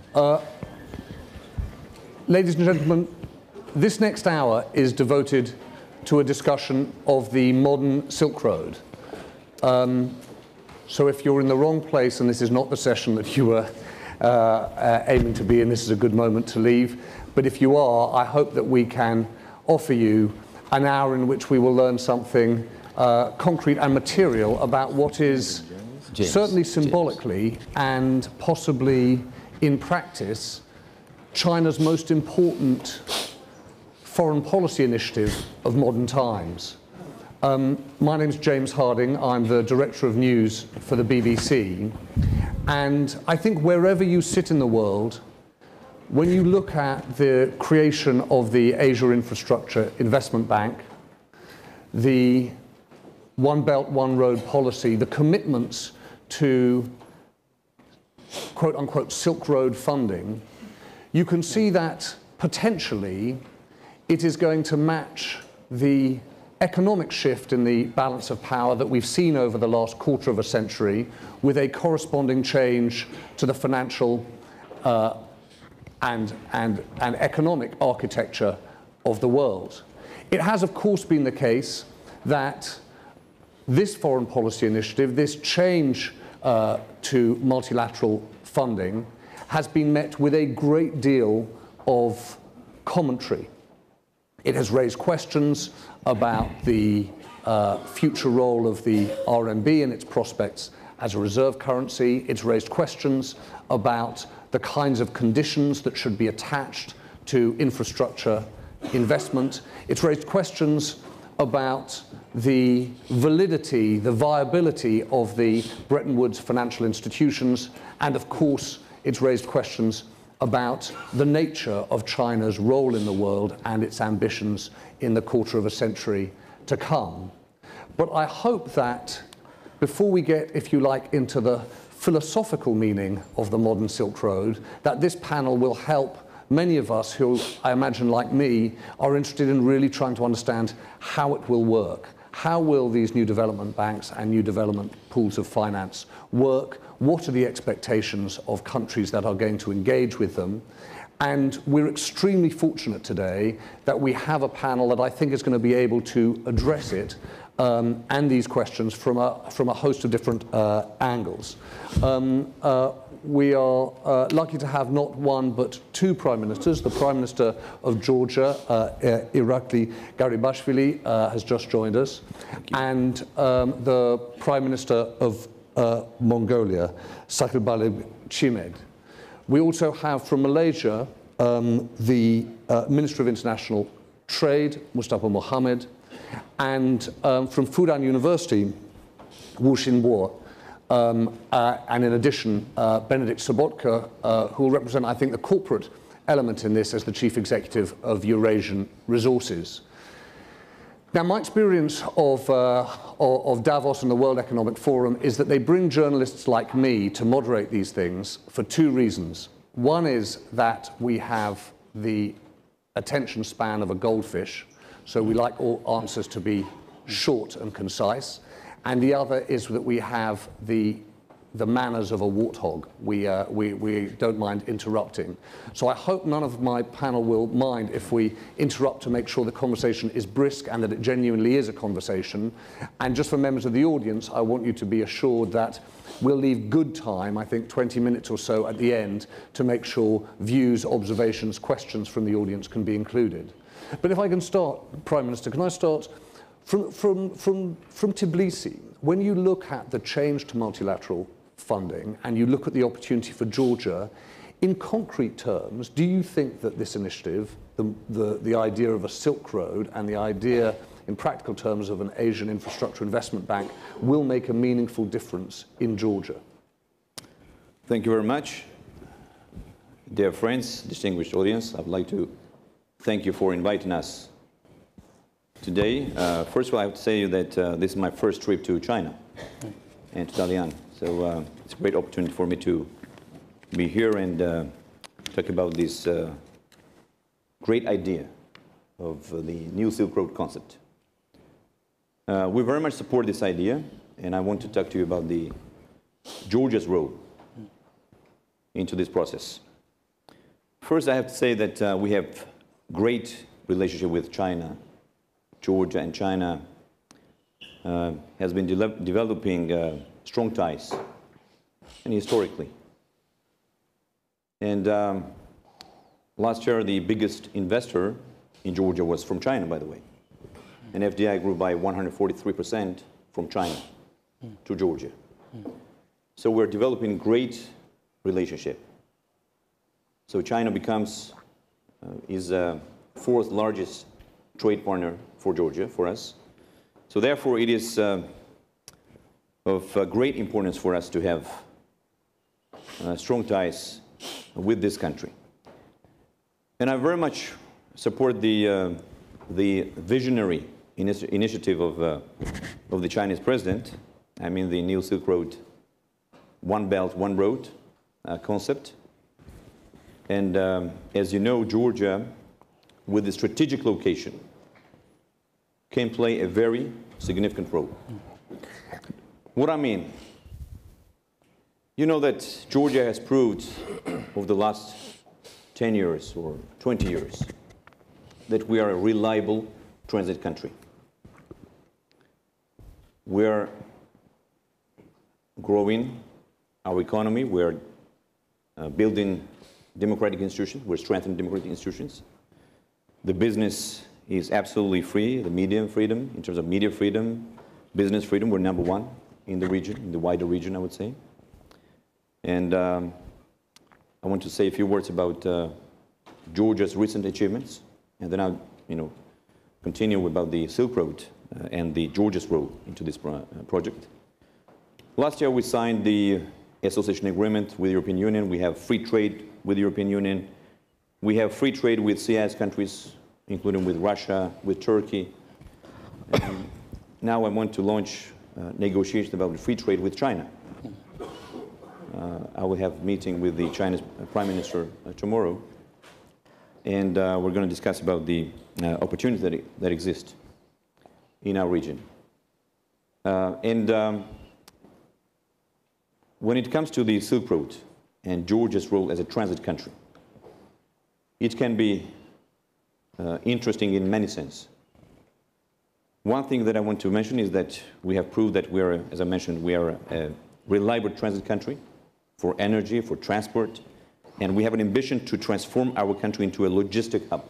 Ladies and gentlemen, this next hour is devoted to a discussion of the modern Silk Road. So if you're in the wrong place and this is not the session that you were aiming to be in, this is a good moment to leave. But if you are, I hope that we can offer you an hour in which we will learn something concrete and material about what is certainly symbolically and possibly in practice China's most important foreign policy initiative of modern times. My name is James Harding. I'm the Director of News for the BBC. And I think wherever you sit in the world, when you look at the creation of the Asia Infrastructure Investment Bank, the One Belt, One Road policy, the commitments to quote-unquote Silk Road funding, you can see that potentially it is going to match the economic shift in the balance of power that we've seen over the last quarter of a century, with a corresponding change to the financial and economic architecture of the world. It has, of course, been the case that this foreign policy initiative, this change to multilateral funding, has been met with a great deal of commentary. It has raised questions about the future role of the RMB and its prospects as a reserve currency. It's raised questions about the kinds of conditions that should be attached to infrastructure investment. It's raised questions about the validity, the viability of the Bretton Woods financial institutions, and of course, it's raised questions about the nature of China's role in the world and its ambitions in the quarter of a century to come. But I hope that before we get, if you like, into the philosophical meaning of the modern Silk Road, that this panel will help many of us who, I imagine like me, are interested in really trying to understand how it will work. How will these new development banks and new development pools of finance work? What are the expectations of countries that are going to engage with them? And we're extremely fortunate today that we have a panel that I think is going to be able to address it and these questions from a host of different angles. We are lucky to have not one but two prime ministers. The Prime Minister of Georgia, Irakli Garibashvili, has just joined us, and the Prime Minister of Mongolia, Sakhir Chimed. We also have from Malaysia the Minister of International Trade, Mustafa Mohammed, and from Fudan University, Wu Xinbo. And in addition, Benedikt Sobotka, who will represent, I think, the corporate element in this as the Chief Executive of Eurasian Resources. Now, my experience of Davos and the World Economic Forum is that they bring journalists like me to moderate these things for two reasons. One is that we have the attention span of a goldfish, so we like all answers to be short and concise. And the other is that we have the manners of a warthog. We don't mind interrupting. So I hope none of my panel will mind if we interrupt to make sure the conversation is brisk and that it genuinely is a conversation. And just for members of the audience, I want you to be assured that we'll leave good time, I think 20 minutes or so at the end, to make sure views, observations, questions from the audience can be included. But if I can start, Prime Minister, can I start from Tbilisi? When you look at the change to multilateral funding and you look at the opportunity for Georgia, in concrete terms, do you think that this initiative, the idea of a Silk Road and the idea in practical terms of an Asian Infrastructure Investment Bank will make a meaningful difference in Georgia? Thank you very much. Dear friends, distinguished audience, I'd like to thank you for inviting us today. First of all, I have to say that this is my first trip to China and to Dalian. So it's a great opportunity for me to be here and talk about this great idea of the new Silk Road concept. We very much support this idea, and I want to talk to you about Georgia's role into this process. First, I have to say that we have great relationship with China. Georgia and China has been developing strong ties, and historically. And last year, the biggest investor in Georgia was from China, by the way. And FDI grew by 143% from China to Georgia. So we're developing great relationship. So China becomes, is fourth largest trade partner for Georgia, for us. So therefore, it is of great importance for us to have strong ties with this country. And I very much support the visionary initiative of the Chinese president. I mean the New Silk Road, One Belt, One Road concept. And as you know, Georgia, with the strategic location, can play a very significant role. What I mean, you know that Georgia has proved over the last 10 years or 20 years that we are a reliable transit country. We're growing our economy, we're building democratic institutions, we're strengthening democratic institutions. The business is absolutely free, the media freedom, in terms of media freedom, business freedom, we're #1 in the region, in the wider region, I would say. And I want to say a few words about Georgia's recent achievements, and then I'll, continue about the Silk Road and the Georgia's role into this project. Last year, we signed the association agreement with the European Union. We have free trade with the European Union. We have free trade with CIS countries, including with Russia, with Turkey. And now I want to launch negotiations about free trade with China. I will have a meeting with the Chinese Prime Minister tomorrow, and we're going to discuss about the opportunities that exist in our region. When it comes to the Silk Road and Georgia's role as a transit country, it can be interesting in many senses. One thing that I want to mention is that we have proved that we are, as I mentioned, we are a reliable transit country for energy, for transport, and we have an ambition to transform our country into a logistic hub.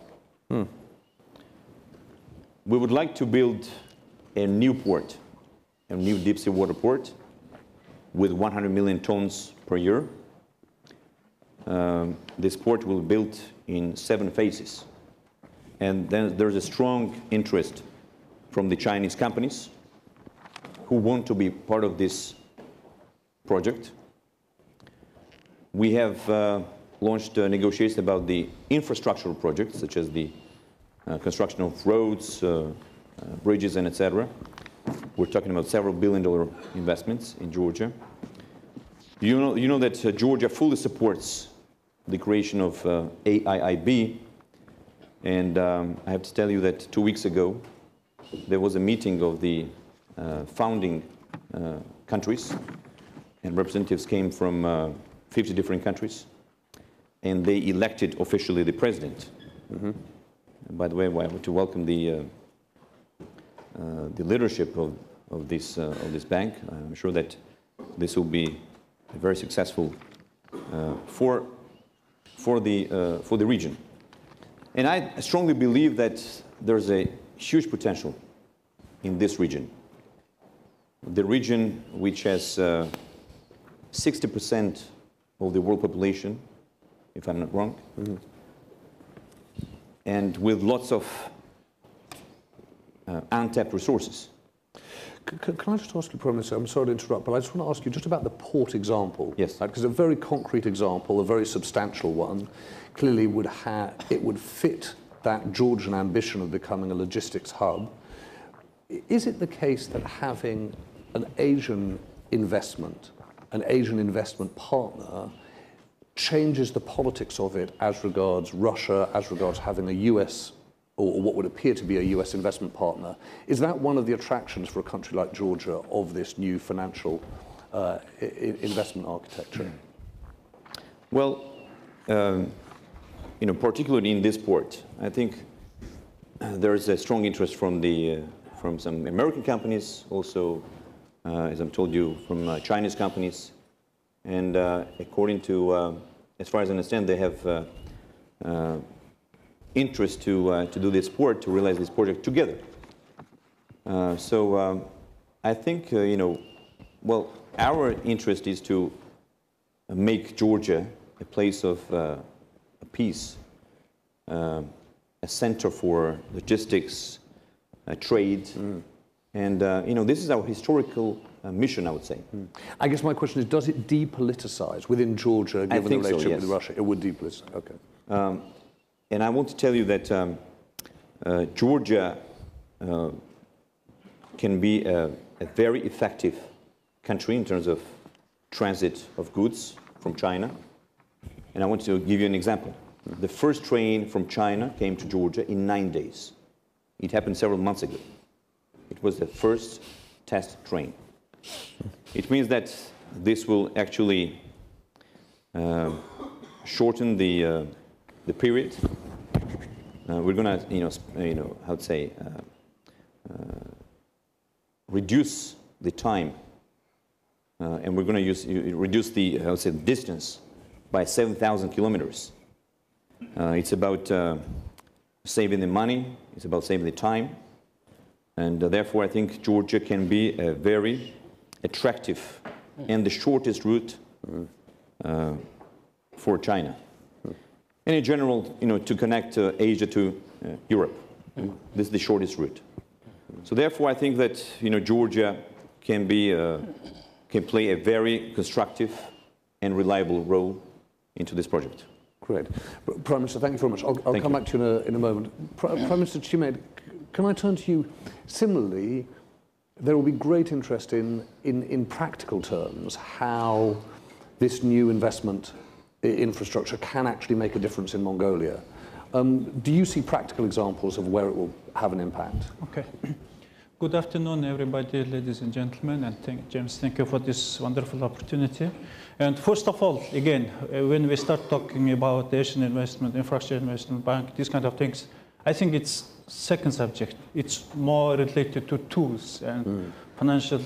We would like to build a new port, a new deep-sea water port with 100 million tons per year. This port will be built in 7 phases. And then there's a strong interest from the Chinese companies who want to be part of this project. We have launched negotiations about the infrastructural projects, such as the construction of roads, bridges, and etc. We're talking about several billion-dollar investments in Georgia. You know that Georgia fully supports the creation of AIIB, and I have to tell you that 2 weeks ago there was a meeting of the founding countries, and representatives came from 50 different countries, and they elected officially the president. And by the way, I want to welcome the leadership of this bank. I'm sure that this will be very successful for the region. And I strongly believe that there's a huge potential in this region. The region which has 60% of the world population, if I'm not wrong, and with lots of untapped resources. Can I just ask you, Prime Minister, I'm sorry to interrupt, but I just want to ask you just about the port example. Yes. Because a very concrete example, a very substantial one, clearly it would fit that Georgian ambition of becoming a logistics hub. Is it the case that having an Asian investment partner changes the politics of it as regards Russia, as regards having a US, or what would appear to be a US investment partner? Is that one of the attractions for a country like Georgia of this new financial investment architecture? Well, particularly in this port, I think there is a strong interest from some American companies, also, as I've told you, from Chinese companies. And according to, as far as I understand, they have interest to do this port, to realize this project together. So I think, well, our interest is to make Georgia a place of peace, a center for logistics, trade, and this is our historical mission, I would say. I guess my question is, does it depoliticize within Georgia, given the relationship with Russia? It would depoliticize, okay. And I want to tell you that Georgia can be a very effective country in terms of transit of goods from China. And I want to give you an example. The first train from China came to Georgia in 9 days. It happened several months ago. It was the first test train. It means that this will actually shorten the period. We're going to, how to say, reduce the time, and we're going to reduce the, how to say, distance by 7,000 kilometers. It's about saving the money. It's about saving the time, and therefore I think Georgia can be a very attractive and the shortest route for China. And in general, to connect Asia to Europe. This is the shortest route. So therefore, I think that Georgia can play a very constructive and reliable role into this project. Great. Prime Minister, thank you very much. I'll come back to you in a moment. Prime Minister Xi, can I turn to you? Similarly, there will be great interest in practical terms how this new investment infrastructure can actually make a difference in Mongolia. Do you see practical examples of where it will have an impact? Okay. Good afternoon, everybody, ladies and gentlemen, and James, thank you for this wonderful opportunity. And first of all, again, when we start talking about the Asian Investment, Infrastructure Investment Bank, these kind of things, I think it's second subject. It's more related to tools and financial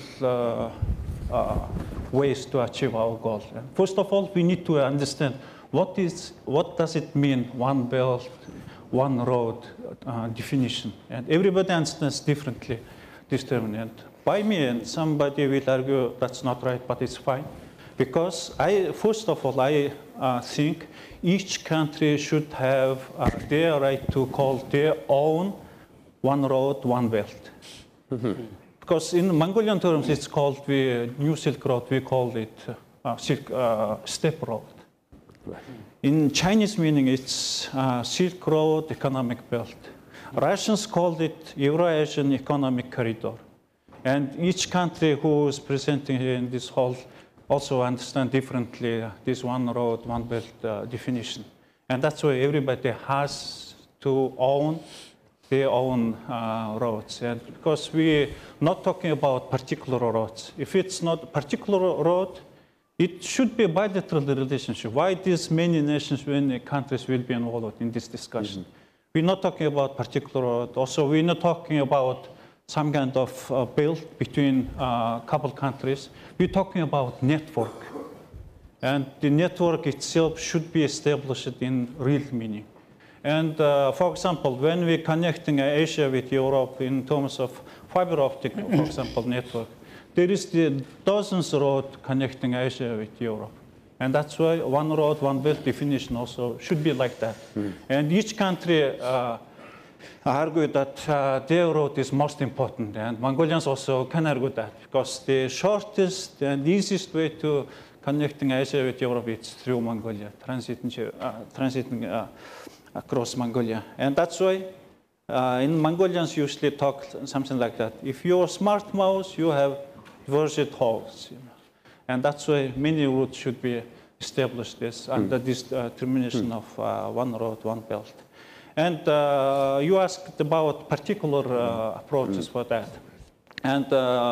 ways to achieve our goal. And first of all, we need to understand what does it mean, one belt, one road definition. And everybody understands differently this term. And by me, and somebody will argue that's not right, but it's fine. Because first of all, I think each country should have their right to call their own one road, one belt. Because in Mongolian terms, it's called the New Silk Road, we call it Steppe Road. Right. In Chinese meaning, it's Silk Road Economic Belt. Russians called it Eurasian Economic Corridor. And each country who is presenting here in this hall also understand differently this one road, one belt definition. And that's why everybody has to own their own roads. And because we're not talking about particular roads. If it's not a particular road, it should be a bilateral relationship. Why these many nations, many countries will be involved in this discussion? We're not talking about particular road. Also, we're not talking about some kind of belt between a couple countries. We're talking about network. And the network itself should be established in real meaning. And for example, when we're connecting Asia with Europe in terms of fiber optic, for example, network, there is the dozens of roads connecting Asia with Europe. And that's why one road, one belt definition also should be like that. And each country argue that their road is most important. And Mongolians also can argue that, because the shortest and easiest way to connecting Asia with Europe is through Mongolia, transiting across Mongolia. And that's why in Mongolians usually talk something like that. If you're a smart mouse, you have virgin holes. And that's why many routes should be established under this termination of one road, one belt. And you asked about particular approaches for that. And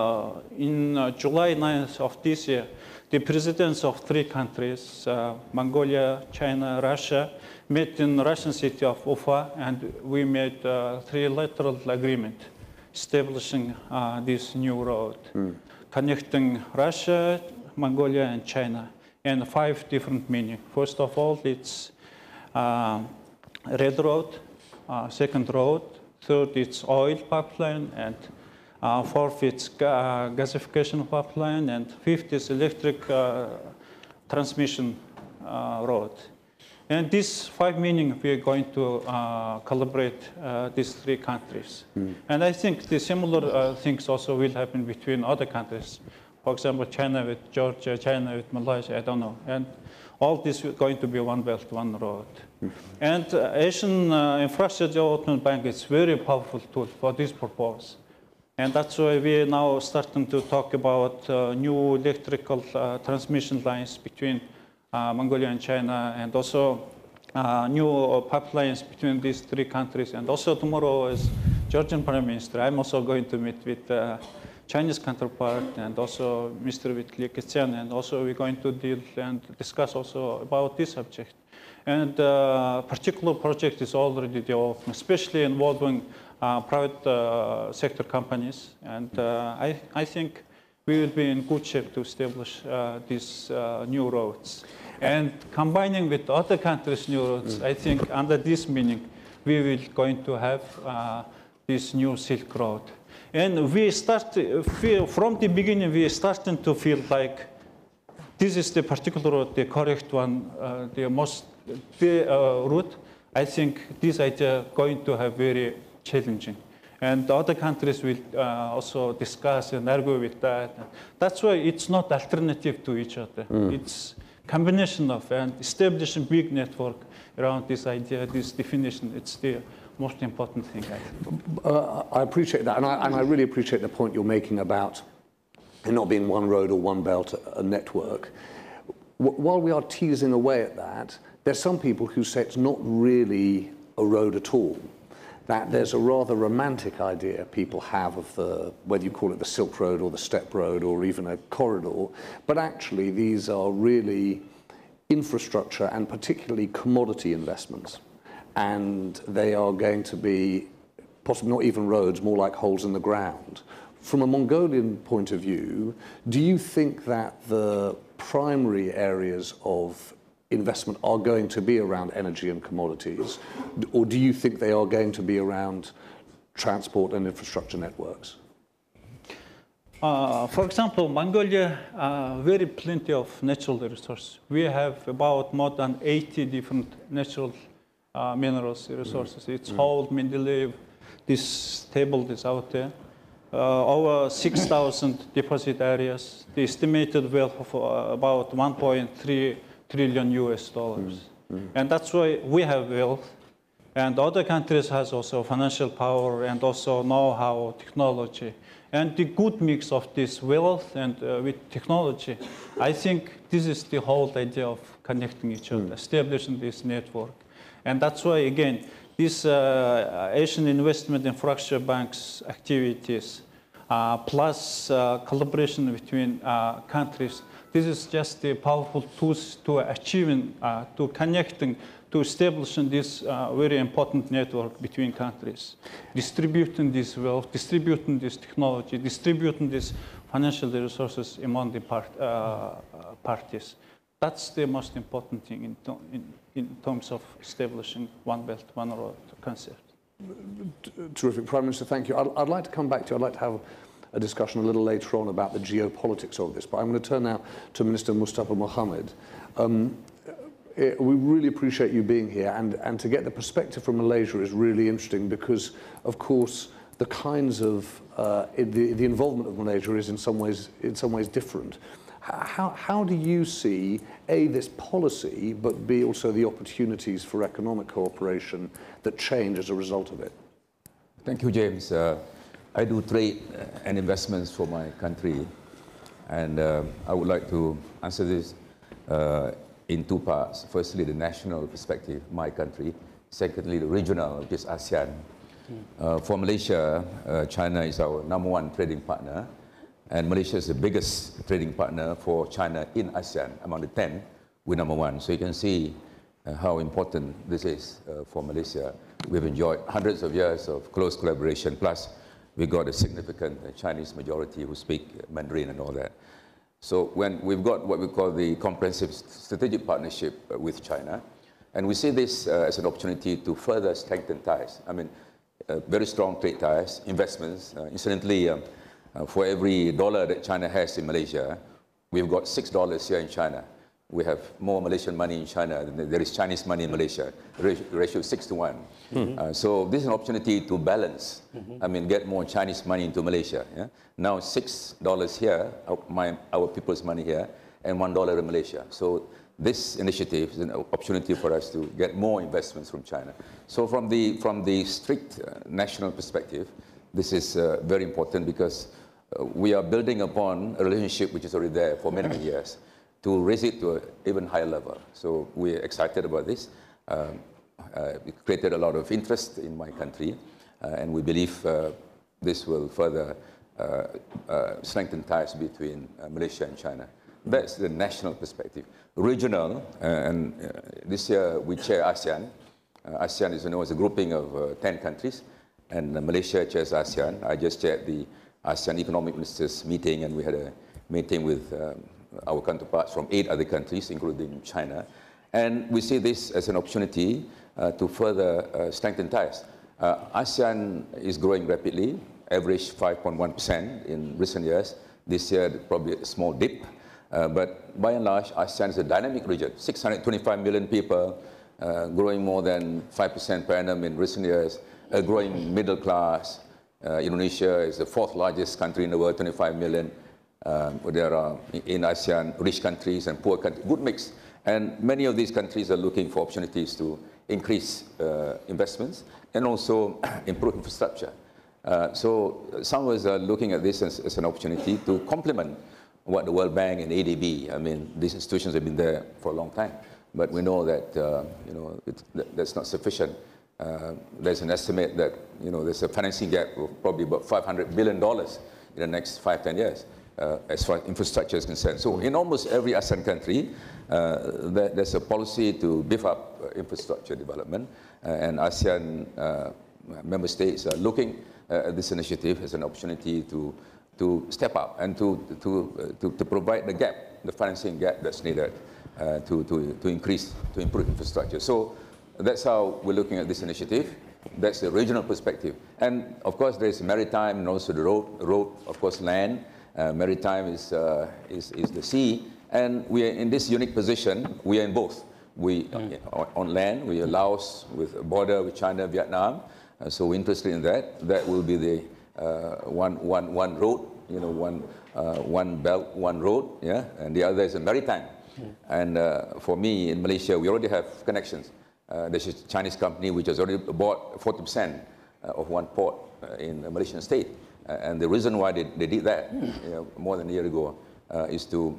in July 9th of this year, the presidents of 3 countries, Mongolia, China, Russia, met in the Russian city of Ufa, and we made a trilateral agreement establishing this new road, connecting Russia, Mongolia, and China, and 5 different meanings. First of all, it's Red Road, second road, third, it's oil pipeline, and fourth, it's gasification pipeline, and fifth is electric transmission road. And these 5 meanings, we are going to collaborate these 3 countries. And I think the similar things also will happen between other countries. For example, China with Georgia, China with Malaysia, I don't know. And all this is going to be one belt, one road. And Asian Infrastructure Development Bank is very powerful tool for this purpose. And that's why we are now starting to talk about new electrical transmission lines between Mongolia and China, and also new pipelines between these 3 countries. And also tomorrow, as Georgian Prime Minister, I'm also going to meet with Chinese counterpart, and also Mr. Li Keqiang, and also we're going to deal and discuss also about this subject. And particular project is already developed, especially involving private sector companies. And I think we will be in good shape to establish these new roads. And combining with other countries' new roads, I think under this meaning, we will going to have this new Silk Road. And we start from the beginning, we are starting to feel like this is the particular route, the correct one, the route. I think this idea going to have very challenging. And the other countries will also discuss and argue with that. That's why it's not alternative to each other. It's combination of and establishing big network around this idea, this definition. It's the most important thing, I think. I appreciate that, and I really appreciate the point you're making about it not being one road or one belt, a network. While we are teasing away at that, there's some people who say it's not really a road at all, that there's a rather romantic idea people have of the, whether you call it the Silk Road or the Steppe Road or even a corridor, but actually these are really infrastructure and particularly commodity investments. And they are going to be possibly not even roads, more like holes in the ground. From a Mongolian point of view, do you think that the primary areas of investment are going to be around energy and commodities, or do you think they are going to be around transport and infrastructure networks? For example, Mongolia, very plenty of natural resources. We have about more than 80 different natural minerals resources. It's whole Mendeleev, this table is out there. Over 6,000 deposit areas. The estimated wealth of about 1.3 trillion US dollars. And that's why we have wealth. And other countries has also financial power and also know-how, technology. And the good mix of this wealth and with technology, I think this is the whole idea of connecting each other, establishing this network. And that's why, again, this Asian Investment Infrastructure Bank's activities, plus collaboration between countries, this is just the powerful tools to achieving, to connecting, to establishing this very important network between countries, distributing this wealth, distributing this technology, distributing these financial resources among the parties. That's the most important thing in terms of establishing one belt, one road concept. Terrific. Prime Minister, thank you. I'd like to come back to you. I'd like to have a discussion a little later on about the geopolitics of this, but I'm going to turn now to Minister Mustafa Mohammed. We really appreciate you being here, and to get the perspective from Malaysia is really interesting because, of course, the kinds of the involvement of Malaysia is in some ways different. How do you see, A, this policy, but B, also the opportunities for economic cooperation that change as a result of it? Thank you, James. I do trade and investments for my country, and I would like to answer this in 2 parts. Firstly, the national perspective, my country. Secondly, the regional, which is ASEAN. For Malaysia, China is our #1 trading partner. And Malaysia is the biggest trading partner for China in ASEAN. Among the 10, we're #1. So you can see how important this is for Malaysia. We've enjoyed hundreds of years of close collaboration, plus we got a significant Chinese majority who speak Mandarin and all that. So when we've got what we call the comprehensive strategic partnership with China, and we see this as an opportunity to further strengthen ties. I mean, very strong trade ties, investments. Incidentally, for every dollar that China has in Malaysia, we've got $6 here in China. We have more Malaysian money in China than there is Chinese money in Malaysia. The ratio is 6 to 1. So this is an opportunity to balance. I mean, get more Chinese money into Malaysia. Yeah? Now $6 here, our people's money here, and $1 in Malaysia. So this initiative is an opportunity for us to get more investments from China. So from the strict national perspective, this is very important because we are building upon a relationship which is already there for many, many years, to raise it to an even higher level. So we're excited about this. It created a lot of interest in my country, and we believe this will further strengthen ties between Malaysia and China. That's the national perspective. Regional, and this year we chair ASEAN. ASEAN, as you know, is a grouping of 10 countries, and Malaysia chairs ASEAN. I just chaired the ASEAN Economic Ministers meeting, and we had a meeting with our counterparts from 8 other countries, including China. And we see this as an opportunity to further strengthen ties. ASEAN is growing rapidly, average 5.1% in recent years. This year, probably a small dip. But by and large, ASEAN is a dynamic region. 625 million people, growing more than 5% per annum in recent years, a growing middle class. Indonesia is the 4th largest country in the world, 25 million. There are in ASEAN rich countries and poor countries, good mix. And many of these countries are looking for opportunities to increase investments and also improve infrastructure. So some of us are looking at this as an opportunity to complement what the World Bank and ADB, I mean, these institutions have been there for a long time, but we know that that's not sufficient. There's an estimate that there's a financing gap of probably about $500 billion in the next 5-10 years. As far as infrastructure is concerned. So in almost every ASEAN country, there's a policy to beef up infrastructure development, and ASEAN member states are looking at this initiative as an opportunity to step up and to provide the gap, the financing gap that's needed to improve infrastructure. So that's how we're looking at this initiative. That's the regional perspective. And of course, there's maritime and also the road, of course, land. Maritime is the sea, and we are in this unique position. We are in both. We on land, we are Laos with a border with China, Vietnam. So we're interested in that. That will be the one road, one belt, one road. Yeah, and the other is a maritime. And for me in Malaysia, we already have connections. There's a Chinese company which has already bought 40% of one port in the Malaysian state. And the reason why they did that more than a year ago is to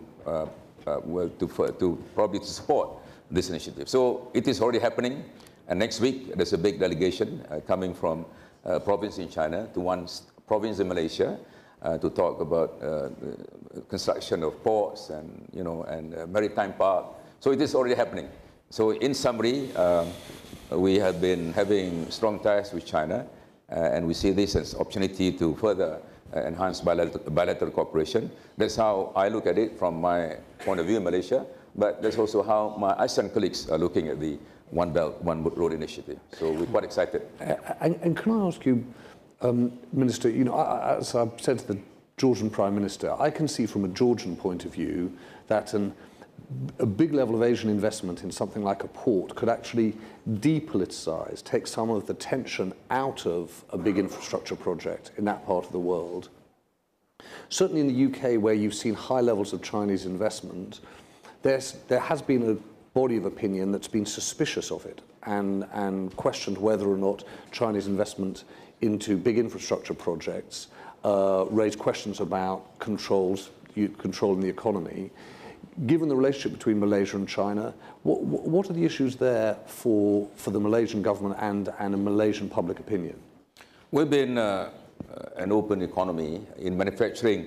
probably to support this initiative. So it is already happening. And next week, there's a big delegation coming from a province in China to one province in Malaysia to talk about construction of ports and, and maritime park. So it is already happening. So in summary, we have been having strong ties with China. And we see this as an opportunity to further enhance bilateral cooperation. That's how I look at it from my point of view in Malaysia, but that's also how my ASEAN colleagues are looking at the One Belt, One Road initiative. So we're quite excited. And can I ask you, Minister, as I've said to the Georgian Prime Minister, I can see from a Georgian point of view that a big level of Asian investment in something like a port could actually depoliticize, take some of the tension out of a big infrastructure project in that part of the world. Certainly in the UK, where you've seen high levels of Chinese investment, there has been a body of opinion that's been suspicious of it and questioned whether or not Chinese investment into big infrastructure projects raised questions about controlling the economy. Given the relationship between Malaysia and China, what are the issues there for the Malaysian government and a Malaysian public opinion? We've been an open economy in manufacturing.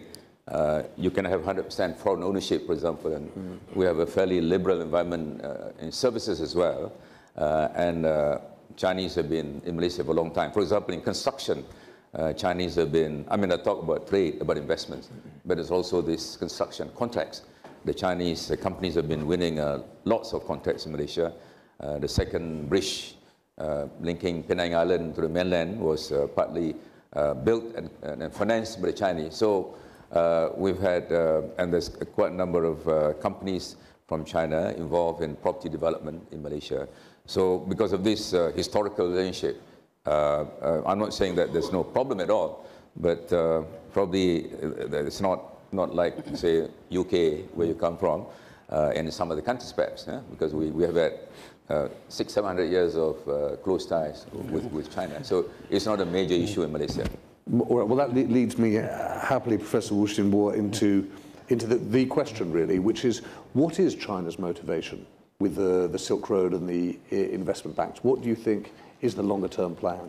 You can have 100% foreign ownership, for example, and we have a fairly liberal environment in services as well. Chinese have been in Malaysia for a long time. For example, in construction, Chinese have been, I mean, I talk about trade, about investments, but there's also this construction contracts. The Chinese companies have been winning lots of contracts in Malaysia. The second bridge linking Penang Island to the mainland was partly built and financed by the Chinese. So we've had, and there's quite a number of companies from China involved in property development in Malaysia. So because of this historical relationship, I'm not saying that there's no problem at all, but probably it's not like, say, UK, where you come from, and some of the countries perhaps, because we have had 600-700 years of close ties with China. So it's not a major issue in Malaysia. All right, well, that leads me happily, Professor Wu Xinbo, into the question, really, which is, what is China's motivation with the Silk Road and the investment banks? What do you think is the longer-term plan?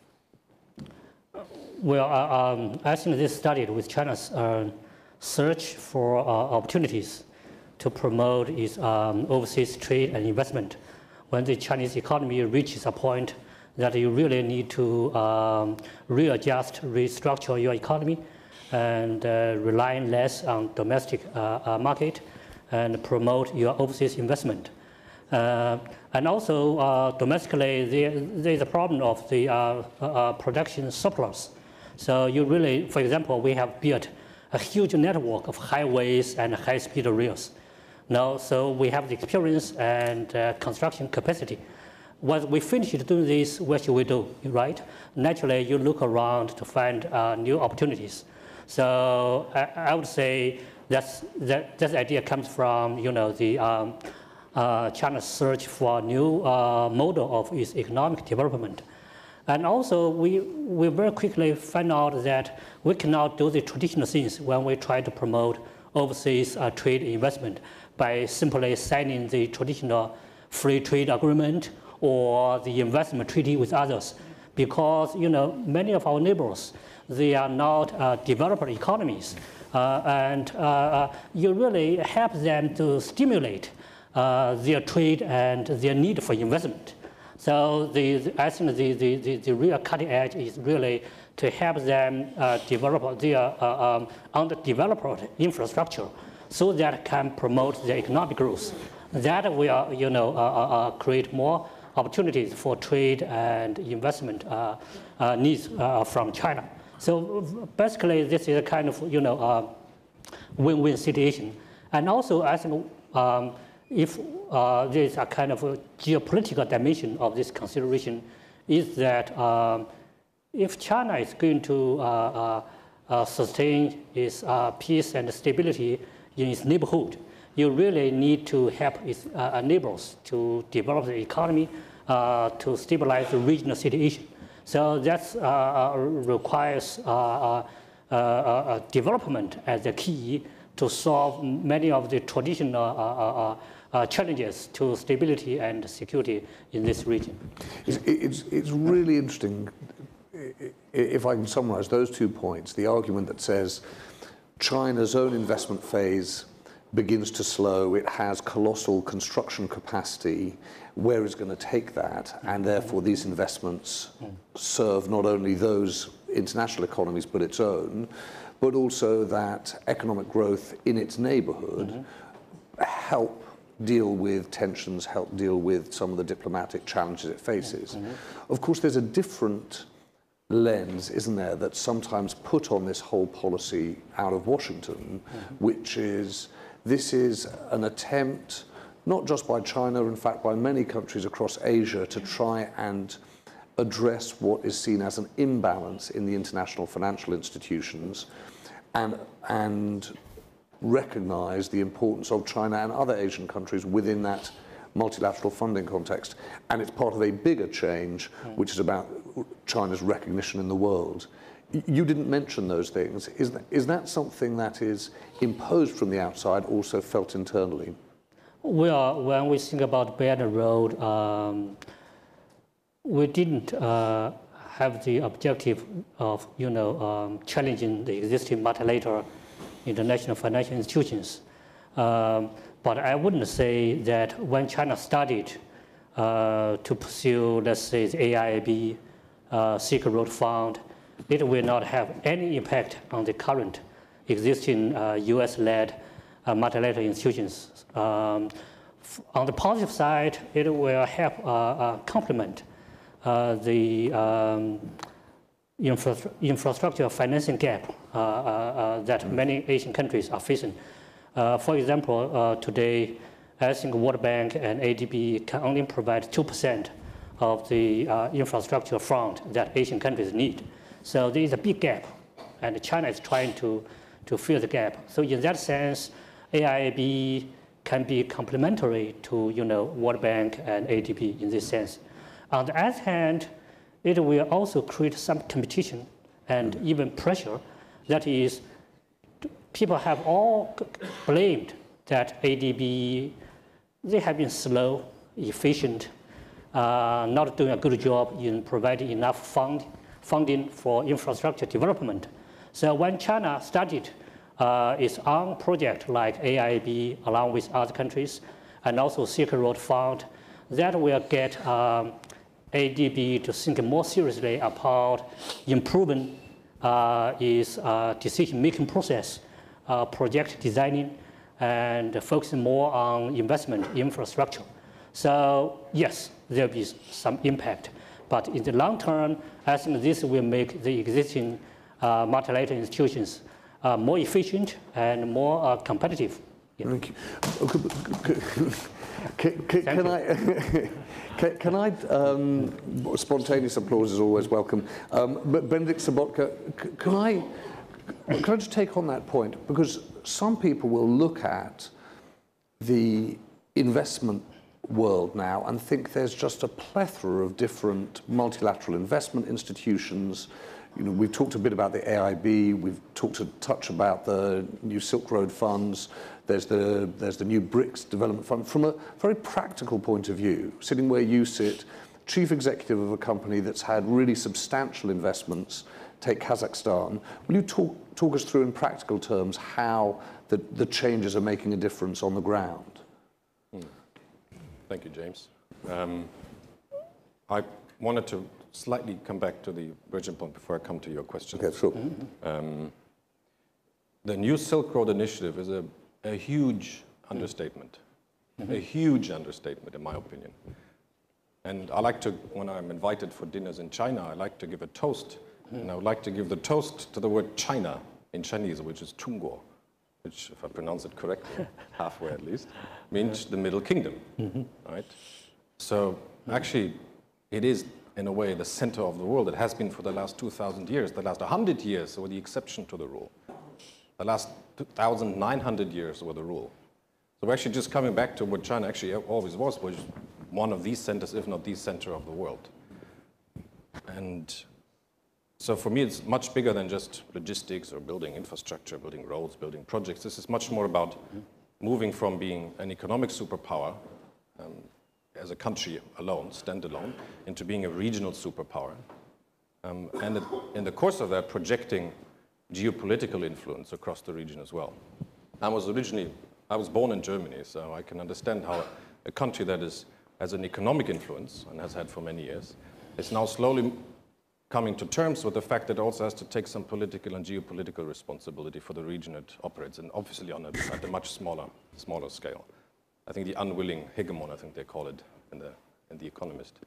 Well, I think this started with China's search for opportunities to promote its overseas trade and investment. When the Chinese economy reaches a point that you really need to readjust, restructure your economy, and rely less on domestic market, and promote your overseas investment. And also, domestically, there's a problem of the production surplus. So you really, for example, we have built a huge network of highways and high-speed rails. Now, so we have the experience and construction capacity. Once we finish doing this, what should we do, right? Naturally, you look around to find new opportunities. So I would say that idea comes from, the China's search for a new model of its economic development. And also, we very quickly find out that we cannot do the traditional things when we try to promote overseas trade investment by simply signing the traditional free trade agreement or the investment treaty with others. Because, many of our neighbors, they are not developed economies. And you really help them to stimulate their trade and their need for investment. So I think the real cutting edge is really to help them develop their underdeveloped infrastructure so that can promote their economic growth. That will, create more opportunities for trade and investment needs from China. So basically, this is a kind of, win-win situation. And also, I think if there's a kind of a geopolitical dimension of this consideration, is that if China is going to sustain its peace and stability in its neighborhood, you really need to help its neighbors to develop the economy, to stabilize the regional situation. So that requires development as the key to solve many of the traditional challenges to stability and security in this region. It's really interesting, if I can summarize those 2 points, the argument that says China's own investment phase begins to slow, it has colossal construction capacity, where is going to take that, and therefore these investments serve not only those international economies but its own, but also that economic growth in its neighborhood help deal with tensions, help deal with some of the diplomatic challenges it faces. Of course, there's a different lens, isn't there, that's sometimes put on this whole policy out of Washington, which is, this is an attempt, not just by China, in fact by many countries across Asia, to try and address what is seen as an imbalance in the international financial institutions and recognize the importance of China and other Asian countries within that multilateral funding context. And it's part of a bigger change, which is about China's recognition in the world. You didn't mention those things. Is that something that is imposed from the outside, also felt internally? Well, when we think about Belt and Road, we didn't have the objective of, challenging the existing multilateral international financial institutions. But I wouldn't say that when China started to pursue, let's say, the AIIB, Silk Road Fund, it will not have any impact on the current existing US-led multilateral institutions. On the positive side, it will help complement the infrastructure financing gap that many Asian countries are facing. For example, today, I think World Bank and ADB can only provide 2% of the infrastructure fund that Asian countries need. So there is a big gap, and China is trying to fill the gap. So in that sense, AIIB can be complementary to World Bank and ADB in this sense. On the other hand, it will also create some competition and even pressure. That is, people have all blamed that ADB, they have been slow, efficient, not doing a good job in providing enough funding for infrastructure development. So when China started its own project like AIIB along with other countries, and also Silk Road Fund, that will get ADB to think more seriously about improving its decision-making process, project designing, and focusing more on investment infrastructure. So yes, there will be some impact. But in the long term, I think this will make the existing multilateral institutions more efficient and more competitive. Yeah. Thank you. Can I spontaneous applause is always welcome. But Benedict Sobotka, can I just take on that point? Because some people will look at the investment world now and think there's just a plethora of different multilateral investment institutions. We've talked a bit about the AIB, we've talked a touch about the new Silk Road funds, there's the new BRICS development fund. From a very practical point of view, sitting where you sit, chief executive of a company that's had really substantial investments, take Kazakhstan, will you talk us through in practical terms how the changes are making a difference on the ground? Thank you, James. I wanted to slightly come back to the origin point before I come to your question. Okay, sure. The new Silk Road initiative is a huge understatement, a huge understatement in my opinion. And I like to, when I'm invited for dinners in China, I like to give a toast. And I would like to give the toast to the word China in Chinese, which is Chungguo, which, if I pronounce it correctly, halfway at least, means the Middle Kingdom, right? So actually, it is, in a way, the center of the world. It has been for the last 2,000 years, the last 100 years were the exception to the rule. The last 2,900 years were the rule. So we're actually just coming back to what China actually always was one of these centers, if not the center of the world. And so for me, it's much bigger than just logistics or building infrastructure, building roads, building projects. This is much more about moving from being an economic superpower as a country alone, standalone, into being a regional superpower. And in the course of that, projecting geopolitical influence across the region as well. I was born in Germany, so I can understand how a country that has an economic influence, and has had for many years, is now slowly coming to terms with the fact that it also has to take some political and geopolitical responsibility for the region it operates in, obviously at a much smaller scale. I think the unwilling hegemon, I think they call it in the Economist.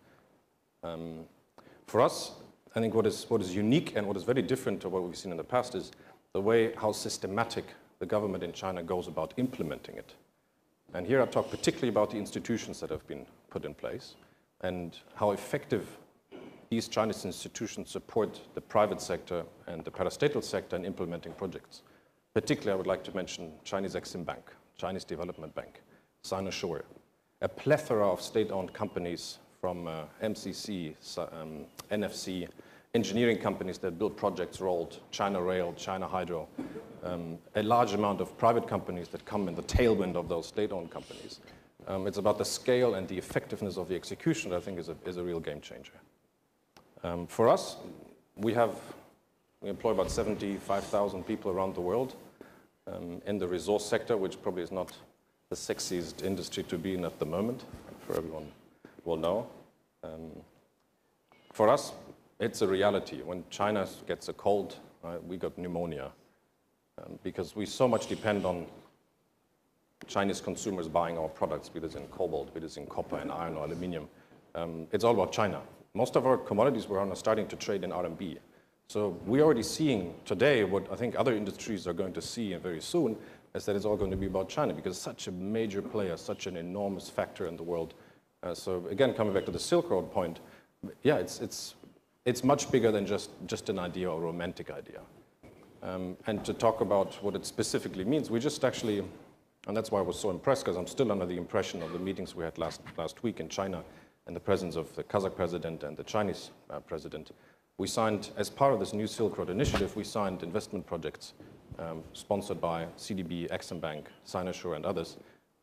For us, I think what is unique and what is very different to what we've seen in the past is the way how systematic the government in China goes about implementing it. And here I talk particularly about the institutions that have been put in place and how effective these Chinese institutions support the private sector and the parastatal sector in implementing projects. Particularly, I would like to mention Chinese Exim Bank, Chinese Development Bank, Sinosure, a plethora of state-owned companies from MCC, NFC, engineering companies that build projects, ROLD, China Rail, China Hydro, a large amount of private companies that come in the tailwind of those state-owned companies. It's about the scale and the effectiveness of the execution that I think is a real game changer. For us, we employ about 75,000 people around the world. in the resource sector, which probably is not the sexiest industry to be in at the moment, for everyone will know. For us, it's a reality. When China gets a cold, we got pneumonia, because we so much depend on Chinese consumers buying our products, be this in cobalt, be this in copper and iron or aluminium. It's all about China. Most of our commodities are starting to trade in RMB. So we're already seeing today what I think other industries are going to see very soon, is that it's all going to be about China, because it's such a major player, such an enormous factor in the world. So again, coming back to the Silk Road point, yeah, it's much bigger than just an idea or a romantic idea. And to talk about what it specifically means, we just actually, and that's why I was so impressed, because I'm still under the impression of the meetings we had last week in China, in the presence of the Kazakh president and the Chinese president. We signed, as part of this new Silk Road initiative, we signed investment projects sponsored by CDB, Exim Bank, Sinosure, and others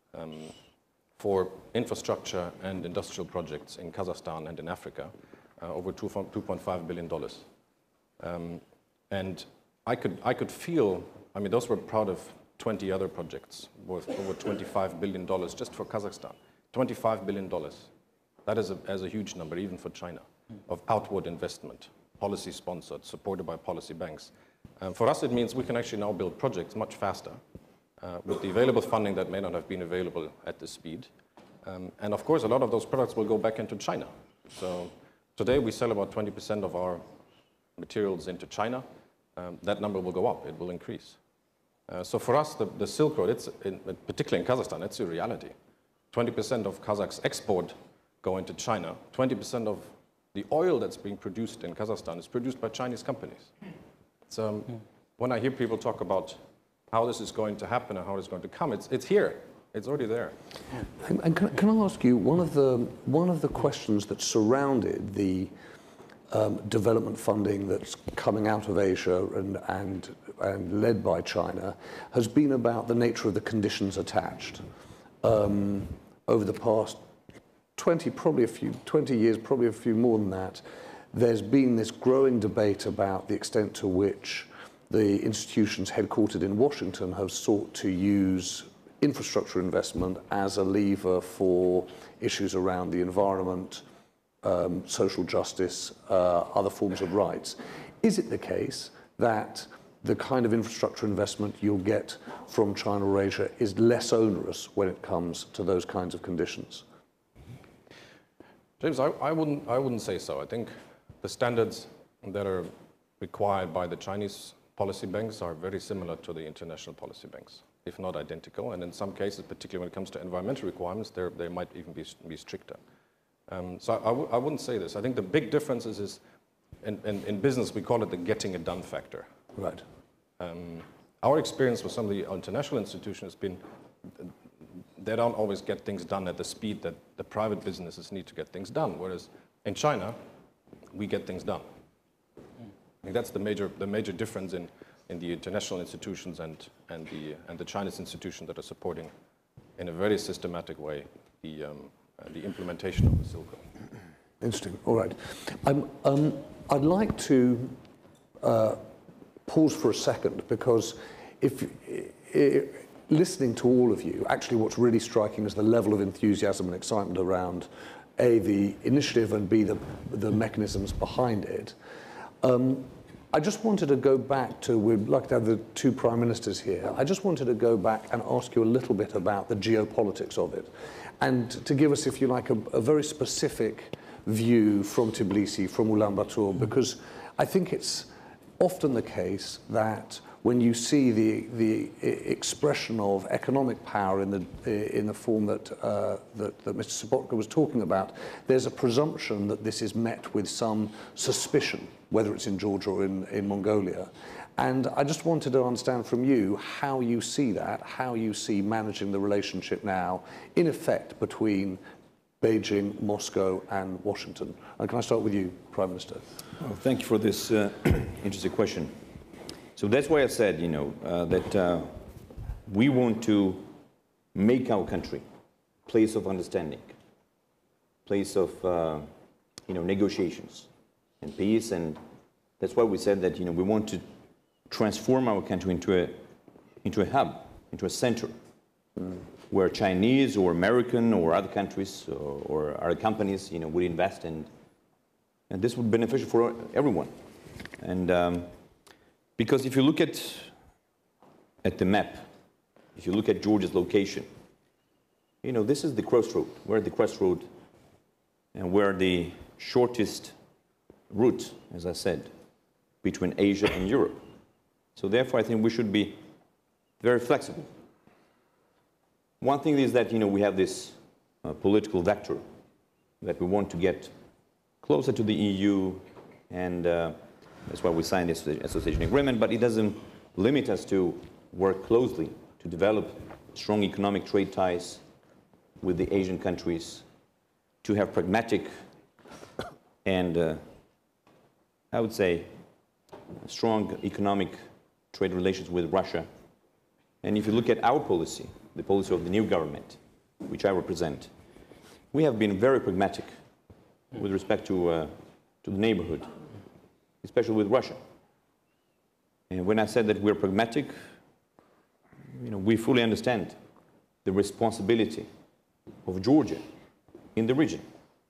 for infrastructure and industrial projects in Kazakhstan and in Africa, over $2.5 billion. And I could feel, I mean, those were part of 20 other projects worth over $25 billion just for Kazakhstan. $25 billion. That is a huge number, even for China, of outward investment, policy sponsored, supported by policy banks. For us, it means we can actually now build projects much faster with the available funding that may not have been available at this speed. And of course, a lot of those products will go back into China. So today we sell about 20% of our materials into China. That number will go up, it will increase. So for us, the Silk Road, particularly in Kazakhstan, it's a reality. 20% of Kazakh's export go into China. 20% of the oil that's being produced in Kazakhstan is produced by Chinese companies. So when I hear people talk about how this is going to happen and how it's going to come, it's here. It's already there. And can I ask you, one of the questions that surrounded the development funding that's coming out of Asia and led by China has been about the nature of the conditions attached. Over the past 20 years, probably a few more than that, there's been this growing debate about the extent to which the institutions headquartered in Washington have sought to use infrastructure investment as a lever for issues around the environment, social justice, other forms of rights. Is it the case that the kind of infrastructure investment you'll get from China or Asia is less onerous when it comes to those kinds of conditions? James, I wouldn't say so. I think the standards that are required by the Chinese policy banks are very similar to the international policy banks, if not identical. And in some cases, particularly when it comes to environmental requirements, they might even be stricter. So I wouldn't say this. I think the big difference is in business, we call it the getting it done factor. Right. Our experience with some of the international institutions has been they don't always get things done at the speed that the private businesses need to get things done, whereas in China, we get things done. I think that's the major difference in the international institutions and the Chinese institutions that are supporting in a very systematic way the implementation of the Silk Road. Interesting. All right. I'd like to pause for a second, because listening to all of you, actually what's really striking is the level of enthusiasm and excitement around A, the initiative, and B, the mechanisms behind it. I just wanted to go back to, we'd like to have the two prime ministers here. I just wanted to go back and ask you a little bit about the geopolitics of it, and to give us, if you like, a very specific view from Tbilisi, from Ulaanbaatar, because I think it's often the case that when you see the expression of economic power in the form that Mr. Sobotka was talking about, there's a presumption that this is met with some suspicion, whether it's in Georgia or in Mongolia. And I just wanted to understand from you how you see that, how you see managing the relationship now, in effect, between Beijing, Moscow, and Washington. And can I start with you, Prime Minister? Well, thank you for this interesting question. So that's why I said, that we want to make our country a place of understanding, place of, negotiations and peace. And that's why we said that, we want to transform our country into a into a hub, into a center, where Chinese or American or other countries or other companies, would invest, and this would be beneficial for everyone. And because if you look at the map, if you look at Georgia's location, this is the crossroad. We're at the crossroad, and we're the shortest route, as I said, between Asia and Europe. So therefore, I think we should be very flexible. One thing is that, we have this political vector that we want to get closer to the EU, and that's why we signed this association agreement, but it doesn't limit us to work closely to develop strong economic trade ties with the Asian countries, to have pragmatic and, I would say, strong economic trade relations with Russia. And if you look at our policy, the policy of the new government, which I represent, we have been very pragmatic with respect to the neighborhood, especially with Russia. And when I said that we're pragmatic, we fully understand the responsibility of Georgia in the region.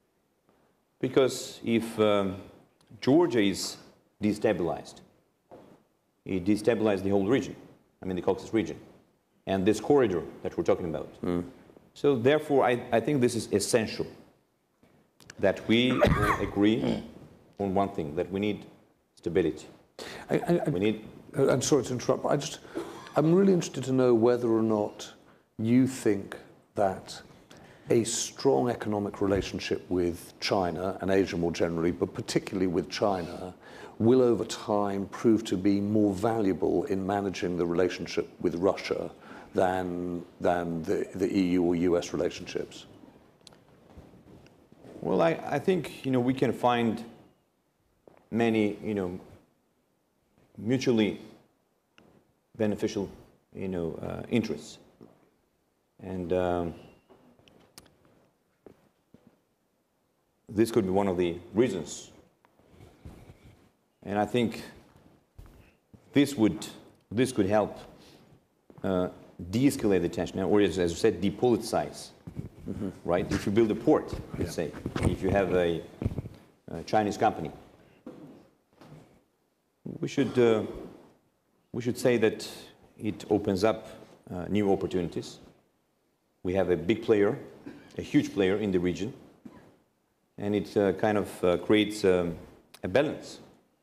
Because if Georgia is destabilized, it destabilizes the whole region, the Caucasus region, and this corridor that we're talking about. So therefore, I think this is essential, that we will agree on one thing, that we need stability. I'm sorry to interrupt, but I'm really interested to know whether or not you think that a strong economic relationship with China and Asia more generally, but particularly with China, will over time prove to be more valuable in managing the relationship with Russia than the EU or US relationships? Well, I think, we can find many, mutually beneficial, interests. And this could be one of the reasons. And I think this could help de-escalate the tension, or as you said, depoliticize, right? If you build a port, let's say, if you have a Chinese company, we should say that it opens up new opportunities. We have a big player, a huge player in the region, and it kind of creates a balance.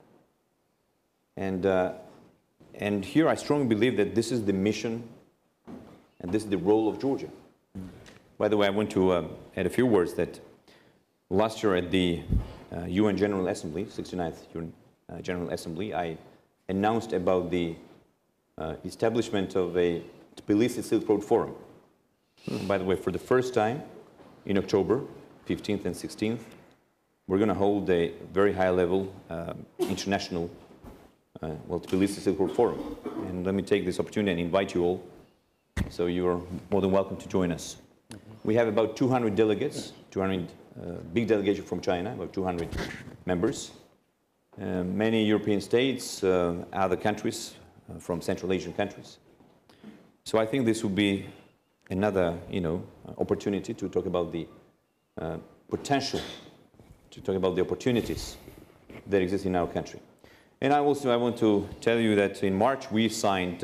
And here I strongly believe that this is the mission and this is the role of Georgia. By the way, I want to add a few words that last year at the UN General Assembly, 69th UN General Assembly, I announced about the establishment of a Tbilisi Silk Road Forum. By the way, for the first time in October 15th and 16th, we're going to hold a very high-level international Tbilisi Silk Road Forum. And let me take this opportunity and invite you all, so you're more than welcome to join us. We have about 200 delegates, 200 big delegation from China, about 200 members, many European states, other countries from Central Asian countries. So I think this will be another, opportunity to talk about the potential, to talk about the opportunities that exist in our country. And I want to tell you that in March we signed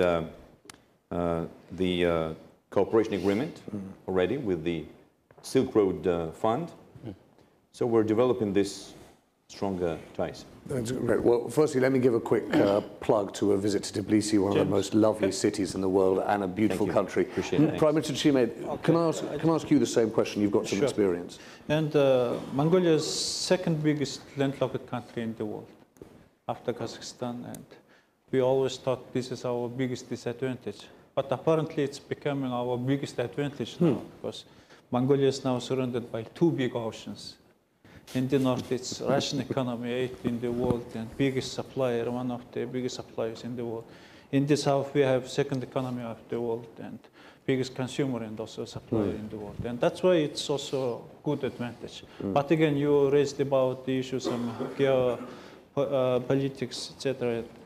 the cooperation agreement already with the Silk Road Fund. So we're developing this stronger ties. That's great. Well, firstly, let me give a quick plug to a visit to Tbilisi, one of the most lovely cities in the world and a beautiful country. Appreciate it. Prime Minister Xi, can I ask you the same question? You've got some experience. And Mongolia is second biggest landlocked country in the world, after Kazakhstan, and we always thought this is our biggest disadvantage. But apparently it's becoming our biggest advantage now, because Mongolia is now surrounded by two big oceans. In the north, it's Russian economy, 8th in the world, and biggest supplier, one of the biggest suppliers in the world. In the south, we have second economy of the world and biggest consumer and also supplier in the world. And that's why it's also good advantage. But again, you raised about the issues of geopolitics, etc.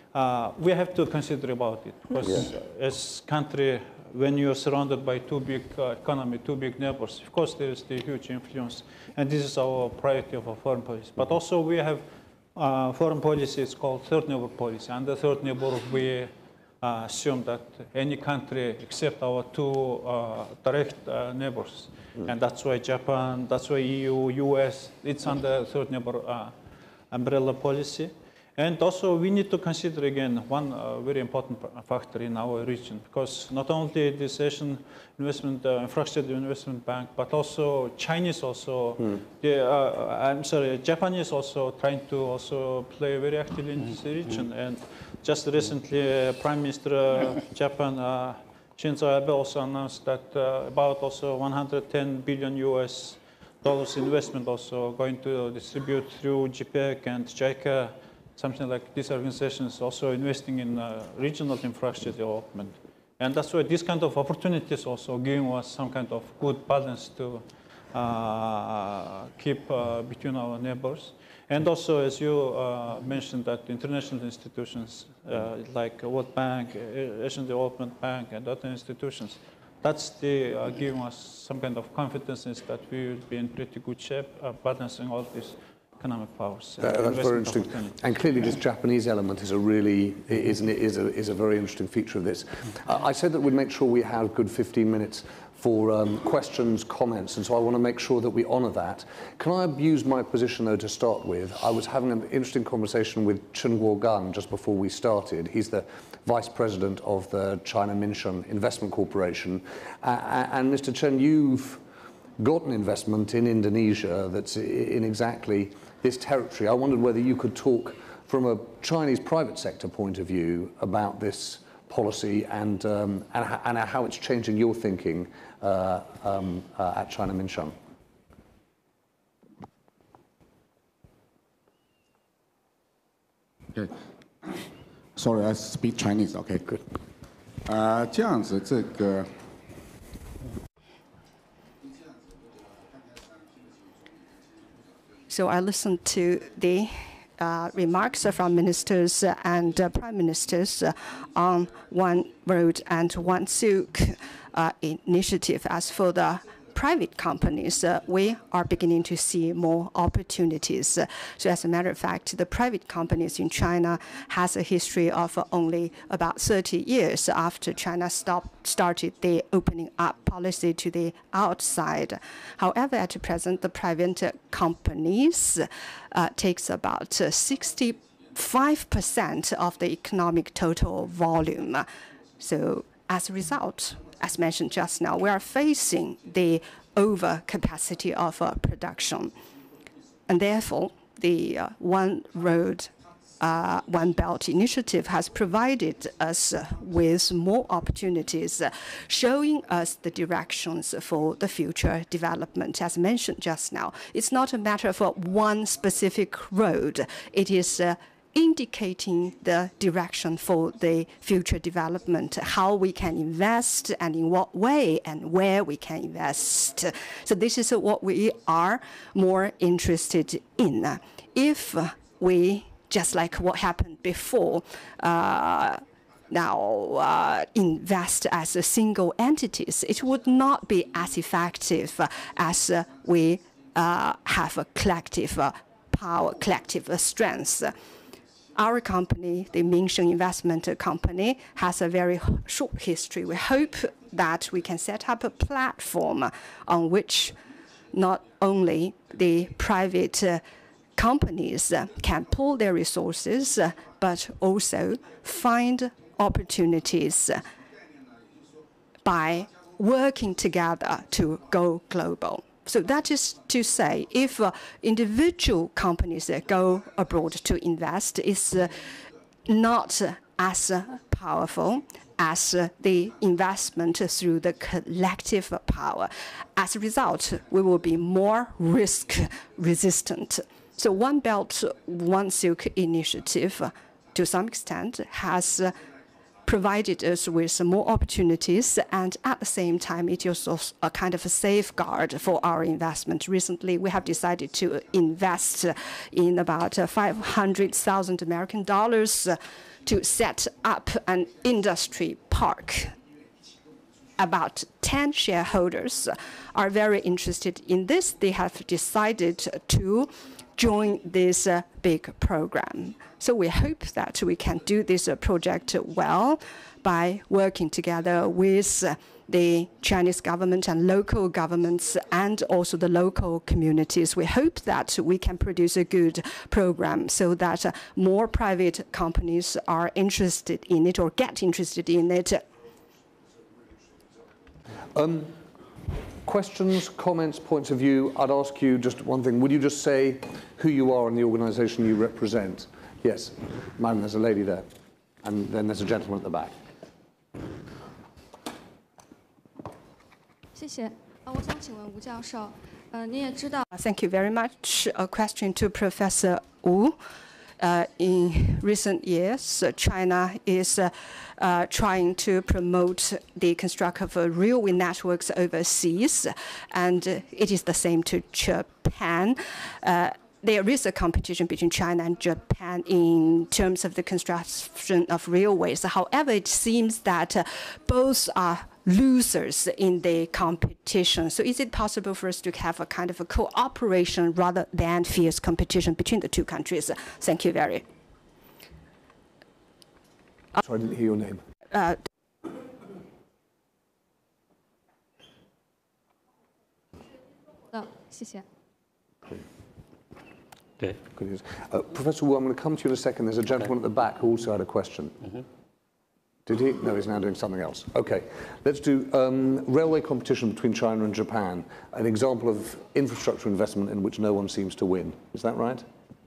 we have to consider about it, because as country, when you're surrounded by two big economy, two big neighbors, of course there is the huge influence, and this is our priority of our foreign policy. But also we have foreign policy is called third neighbor policy. Under third neighbor, we assume that any country except our two direct neighbors, and that's why Japan, that's why EU, US, it's under third neighbor umbrella policy. And also we need to consider again one very important factor in our region, because not only this Asian investment infrastructure investment bank, but also Chinese also, Japanese also trying to also play very actively in this region. And just recently, Prime Minister of Japan, Shinzo Abe, also announced that about also 110 billion US dollars investment also going to distribute through GPEC and JICA. Something like these organizations also investing in regional infrastructure development. And that's why this kind of opportunities also giving us some kind of good balance to keep between our neighbors. And also, as you mentioned, that international institutions like World Bank, Asian Development Bank, and other institutions, that's the giving us some kind of confidence that we will be in pretty good shape balancing all these economic powers. That's very interesting. And clearly this Japanese element is a really, is a very interesting feature of this. I said that we'd make sure we have a good 15 minutes for questions, comments, and so I want to make sure that we honour that. Can I use my position, though, to start with? I was having an interesting conversation with Chen Guogan just before we started. He's the Vice President of the China Minsheng Investment Corporation. And Mr. Chen, you've got an investment in Indonesia that's in exactly this territory. I wondered whether you could talk from a Chinese private sector point of view about this policy and how it's changing your thinking at China Minsheng. Okay. Sorry, I speak Chinese. Okay, good. 这样子，这个。 So I listened to the remarks from ministers and prime ministers on One Road and One Silk initiative. As for the private companies, we are beginning to see more opportunities. So as a matter of fact, the private companies in China has a history of only about 30 years after China started the opening up policy to the outside. However, at present, the private companies takes about 65% of the economic total volume. So as a result, as mentioned just now, we are facing the overcapacity of production. And therefore, the One Road, One Belt initiative has provided us with more opportunities, showing us the directions for the future development. As mentioned just now, it's not a matter of one specific road. It is indicating the direction for the future development, how we can invest and in what way and where we can invest. So this is what we are more interested in. If we, just like what happened before, now invest as a single entities, it would not be as effective as we have a collective power, collective strength. Our company, the Minsheng Investment Company, has a very short history. We hope that we can set up a platform on which not only the private companies can pool their resources, but also find opportunities by working together to go global. So that is to say, if individual companies go abroad to invest, it's not as powerful as the investment through the collective power. As a result, we will be more risk resistant. So One Belt, One Silk initiative, to some extent, has provided us with more opportunities, and at the same time, it is also a kind of a safeguard for our investment. Recently, we have decided to invest in about 500,000 American dollars to set up an industry park. About 10 shareholders are very interested in this. They have decided to join this big program. So we hope that we can do this project well by working together with the Chinese government and local governments and also the local communities. We hope that we can produce a good program so that more private companies are interested in it or get interested in it. Questions, comments, points of view? I'd ask you just one thing. Would you just say who you are and the organisation you represent? Yes, madam, there's a lady there. And then there's a gentleman at the back. Thank you very much. A question to Professor Wu. In recent years, China is trying to promote the construction of railway networks overseas, and it is the same to Japan. There is a competition between China and Japan in terms of the construction of railways. However, it seems that both are losers in the competition. So is it possible for us to have a kind of a cooperation rather than fierce competition between the two countries? Thank you very much. Sorry, I didn't hear your name. Professor Wu, I'm going to come to you in a second. There's a gentleman at the back who also had a question. Did he? No, he's now doing something else. Okay, let's do railway competition between China and Japan, an example of infrastructure investment in which no one seems to win. Is that right?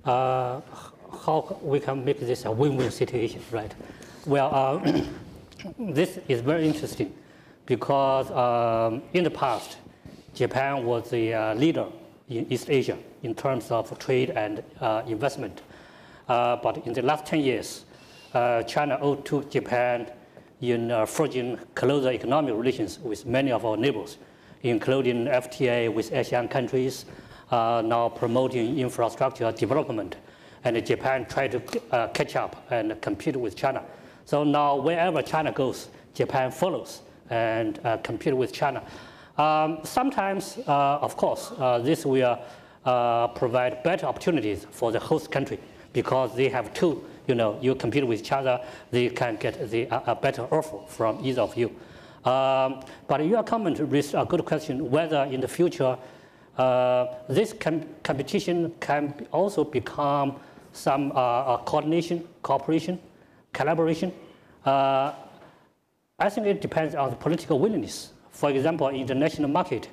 How we can make this a win-win situation, right? Well, this is very interesting because in the past, Japan was the leader in East Asia in terms of trade and investment. But in the last 10 years, China owed to Japan in forging closer economic relations with many of our neighbors, including FTA with ASEAN countries, now promoting infrastructure development. And Japan tried to catch up and compete with China. So now wherever China goes, Japan follows and compete with China. Sometimes, of course, this will provide better opportunities for the host country because they have two. You compete with each other, they can get a better offer from either of you. But your comment raised a good question, whether in the future this competition can also become some coordination, cooperation, collaboration. I think it depends on the political willingness. For example, in the international market,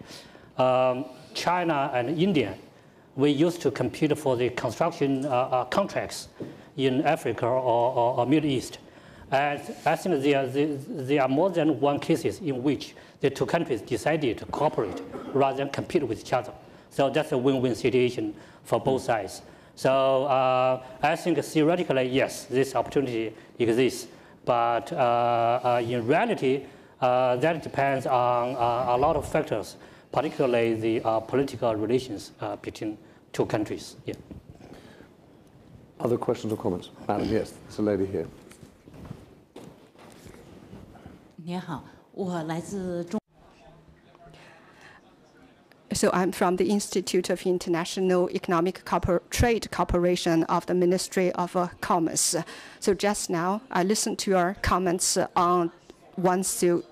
China and India, we used to compete for the construction contracts in Africa or Middle East. And I think there are more than one cases in which the two countries decided to cooperate rather than compete with each other. So that's a win-win situation for both sides. So I think theoretically, yes, this opportunity exists. But in reality, that depends on a lot of factors, particularly the political relations between two countries. Yeah. Other questions or comments? Madam, yes, there's a lady here. So I'm from the Institute of International Economic Trade Cooperation of the Ministry of Commerce. So just now, I listened to your comments on one silk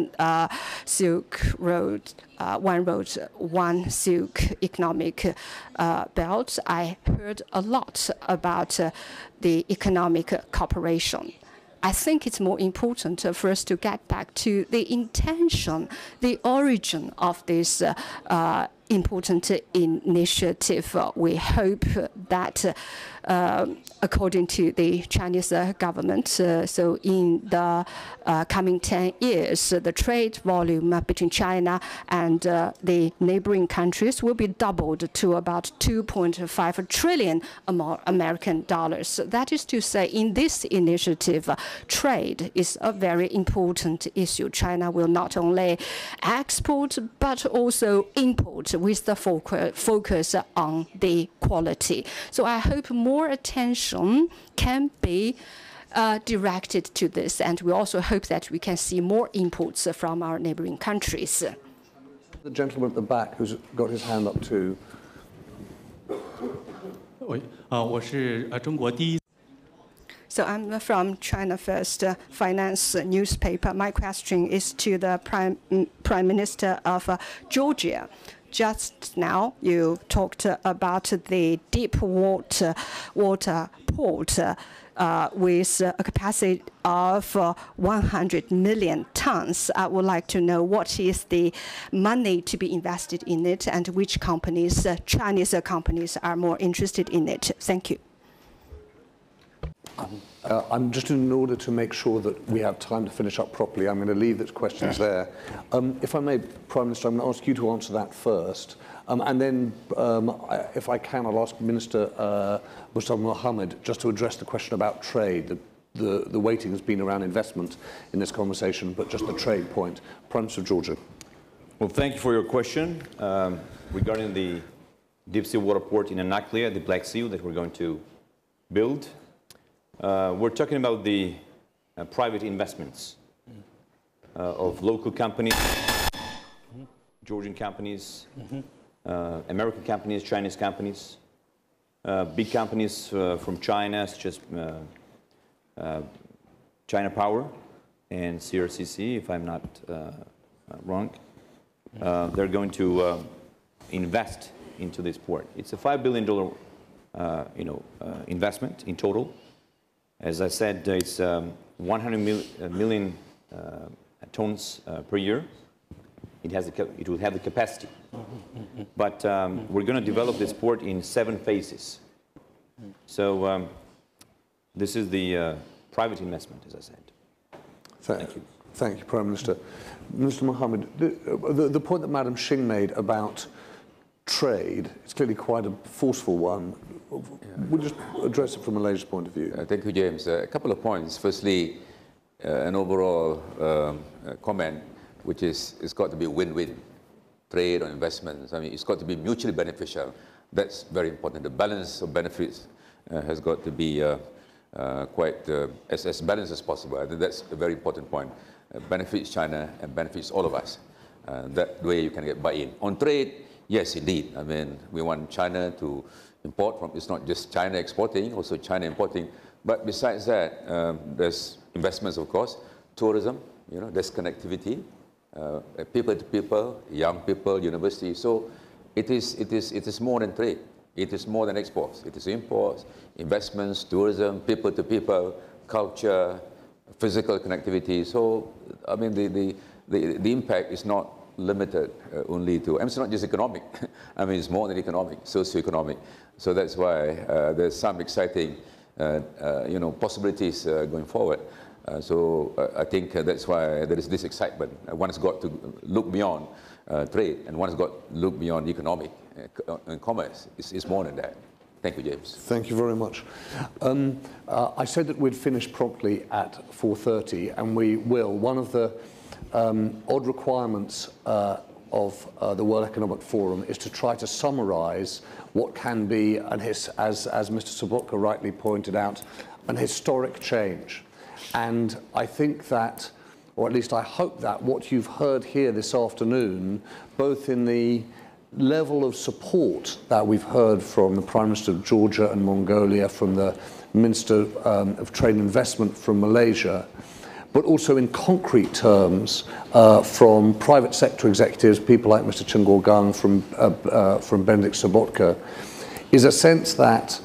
road, one silk economic belt. I heard a lot about the economic cooperation. I think it's more important for us to get back to the intention, the origin of this important initiative. We hope that according to the Chinese government, so in the coming 10 years, the trade volume between China and the neighboring countries will be doubled to about 2.5 trillion American dollars. That is to say, in this initiative, trade is a very important issue. China will not only export, but also import with the focus on the quality. So I hope more attention can be directed to this, and we also hope that we can see more inputs from our neighboring countries. The gentleman at the back who's got his hand up too. So I'm from China First Finance newspaper. My question is to the Prime Minister of Georgia. Just now, you talked about the deep water port with a capacity of 100 million tons. I would like to know what is the money to be invested in it and which companies, Chinese companies, are more interested in it. Thank you. I'm just in order to make sure that we have time to finish up properly, I'm going to leave those questions there. If I may, Prime Minister, I'm going to ask you to answer that first. And then, if I can, I'll ask Minister Mustafa Mohammed just to address the question about trade. The weighting has been around investment in this conversation, but just the trade point. Prime Minister of Georgia. Well, thank you for your question regarding the deep-sea water port in Anaklia, the Black Sea, that we're going to build. We're talking about the private investments of local companies, Georgian companies, American companies, Chinese companies, big companies from China, such as China Power and CRCC, if I'm not wrong. They're going to invest into this port. It's a $5 billion investment in total. As I said, it's 100 million tons per year. It will have the capacity. But we're going to develop this port in 7 phases. So this is the private investment, as I said. Thank you. Thank you, Prime Minister. Mr. Mohammed, the point that Madam Xing made about trade is clearly quite a forceful one. We'll just address it from Malaysia's point of view. Thank you, James. A couple of points. Firstly, an overall comment, which is it's got to be win-win. Trade or investments, I mean, it's got to be mutually beneficial. That's very important. The balance of benefits has got to be quite as balanced as possible. I think that's a very important point. Benefits China and benefits all of us. That way you can get buy-in. On trade, yes, indeed. I mean, we want China to import from, it's not just China exporting, also China importing. But besides that, there's investments, of course, tourism, there's connectivity, people to people, young people, universities. So it is more than trade. It is more than exports. It is imports, investments, tourism, people to people, culture, physical connectivity. So, I mean, the impact is not limited only to, and it's not just economic. I mean, it's more than economic, socio-economic. So that's why there's some exciting, possibilities going forward. So I think that's why there is this excitement. One has got to look beyond trade, and one has got to look beyond economic and commerce. It's more than that. Thank you, James. Thank you very much. I said that we'd finish promptly at 4:30, and we will. One of the odd requirements of the World Economic Forum is to try to summarize what can be, as Mr. Sobotka rightly pointed out, an historic change. And I think that, or at least I hope that, what you've heard here this afternoon, both in the level of support that we've heard from the Prime Minister of Georgia and Mongolia, from the Minister of Trade and Investment from Malaysia, but also in concrete terms from private sector executives, people like Mr. Chen Guogang from Benedict Sobotka, is a sense that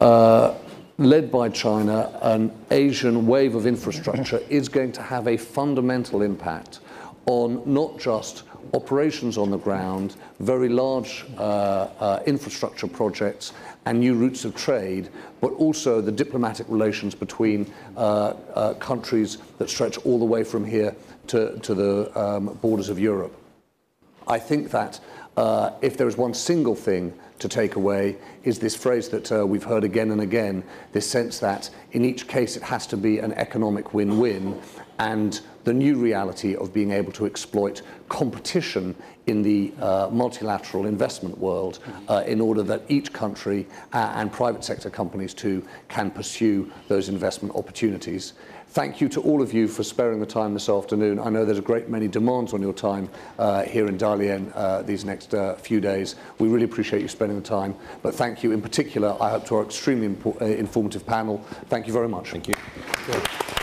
led by China, an Asian wave of infrastructure is going to have a fundamental impact on not just operations on the ground, very large infrastructure projects, and new routes of trade, but also the diplomatic relations between countries that stretch all the way from here to the borders of Europe. I think that if there is one single thing to take away is this phrase that we've heard again and again, this sense that in each case it has to be an economic win-win, and the new reality of being able to exploit competition in the multilateral investment world in order that each country and private sector companies too can pursue those investment opportunities. Thank you to all of you for sparing the time this afternoon. I know there's a great many demands on your time here in Dalian these next few days. We really appreciate you spending the time. But thank you in particular, I hope, to our extremely informative panel. Thank you very much. Thank you.